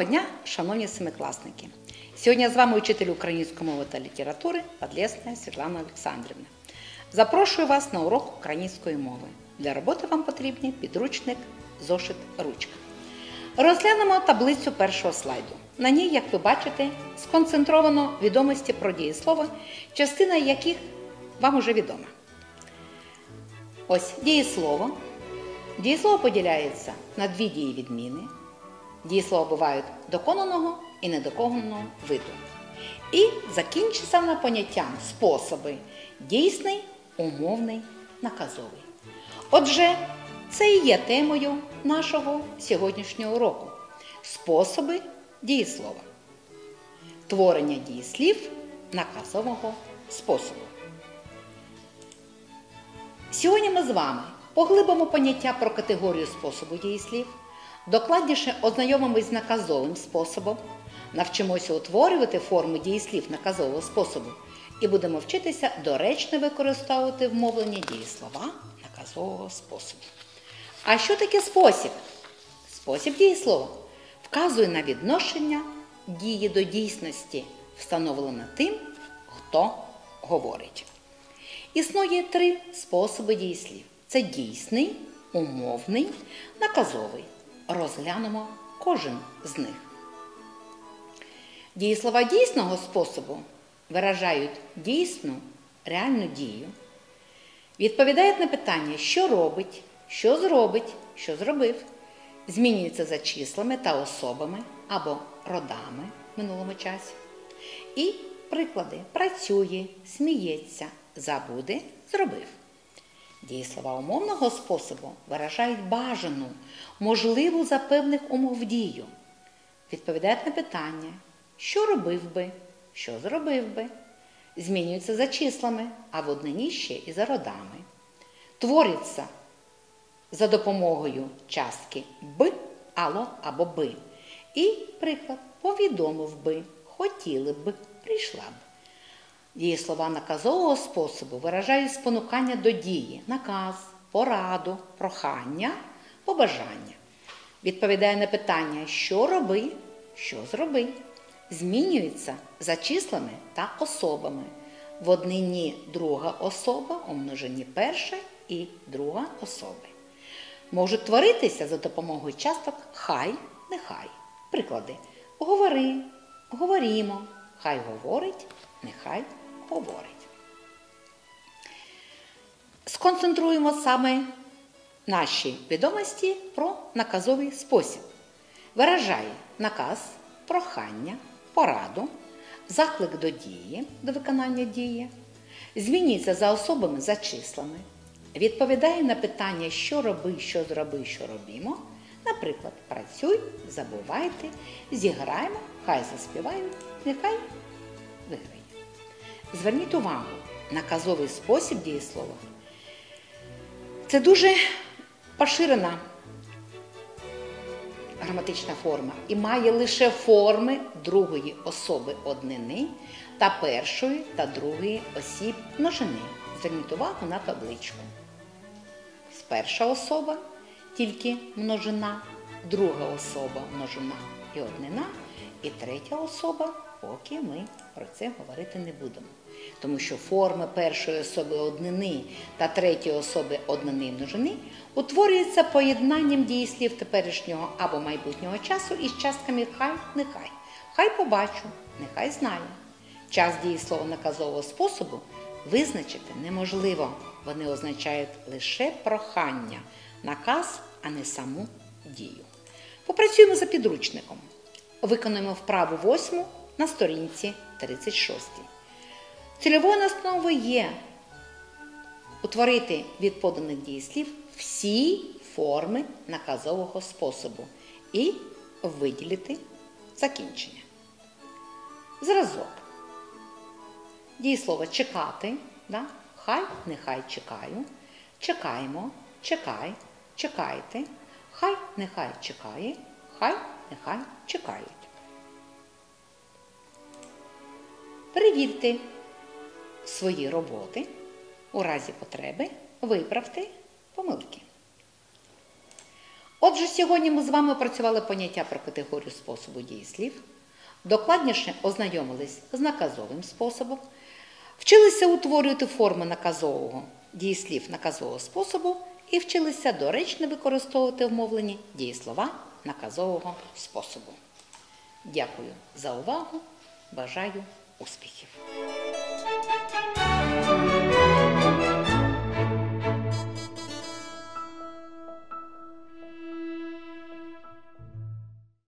дня, шановні семикласники! Сьогодні з вами учитель української мови та літератури Подлесна Світлана Олександрівна. Запрошую вас на урок української мови. Для роботи вам потрібні підручник, зошит, ручка. Розглянемо таблицю першого слайду. На ній, як ви бачите, сконцентровано відомості про дієслова, частина яких вам уже відома. Ось дієслово. Дієслово поділяється на дві дієвідміни. Дієслова бувають доконаного і недоконаного виду. І закінчиться на поняттям способи дійсний, умовний, наказовий. Отже, це і є темою нашого сьогоднішнього уроку. Способи дієслова. Творення дієслів наказового способу. Сьогодні ми з вами поглибимо поняття про категорію способу дієслів, докладніше ознайомимось з наказовим способом, навчимося утворювати форми дієслів наказового способу і будемо вчитися доречно використовувати в мовленні дієслова наказового способу. А що таке спосіб? Спосіб дієслова вказує на відношення дії до дійсності, встановлене тим, хто говорить. Існує три способи дієслів. Це дійсний, умовний, наказовий. Розглянемо кожен з них. Дієслова дійсного способу виражають дійсну, реальну дію, відповідають на питання, що робить, що зробить, що зробив, змінюються за числами та особами або родами в минулому часі. І приклади: працює, сміється, забуде, зробив. Дієслова умовного способу виражають бажану, можливу за певних умов дію. Відповідають на питання, що робив би, що зробив би. Змінюються за числами, а в однині ще і за родами. Творяться за допомогою частки «б», «ало» або «би». І приклад: повідомив би, хотіли б, прийшла б. Дієслова наказового способу виражають спонукання до дії, наказ, пораду, прохання, побажання. Відповідає на питання, що роби, що зроби. Змінюється за числами та особами. В однині друга особа, у множині перша і друга особи. Можуть творитися за допомогою часток хай, нехай. Приклади: говори, говорімо, хай говорить, нехай говорить. Сконцентруємо саме наші відомості про наказовий спосіб. Виражає наказ, прохання, пораду, заклик до дії, до виконання дії, змінюється за особами, за числами, відповідає на питання, що роби, що зроби, що робімо. Наприклад, працюй, забувайте, зіграємо, хай заспівають, нехай виграє. Зверніть увагу, наказовий спосіб дієслова – це дуже поширена граматична форма і має лише форми другої особи однини та першої та другої осіб множини. Зверніть увагу на табличку. Перша особа – тільки множина, друга особа – множина і однина, і третя особа – поки ми про це говорити не будемо. Тому що форми першої особи однини та третьої особи однини і множини утворюються поєднанням дієслів теперішнього або майбутнього часу із частками хай, нехай. Хай побачу, нехай знаю. Час дієслова наказового способу визначити неможливо. Вони означають лише прохання, наказ, а не саму дію. Попрацюємо за підручником. Виконуємо вправу 8 на сторінці 36. Цільовою настановою є утворити від поданих дієслів всі форми наказового способу і виділити закінчення. Зразок. Дієслово чекати, да? Хай, нехай чекаю, чекаємо, чекай, чекайте, хай, нехай чекає, хай, нехай чекають. Перевірте свої роботи, у разі потреби виправте помилки. Отже, сьогодні ми з вами опрацювали поняття про категорію способу дієслів, докладніше ознайомились з наказовим способом, вчилися утворювати форми наказового дієслів наказового способу і вчилися доречно використовувати в мовленні дієслова наказового способу. Дякую за увагу, бажаю успіхів!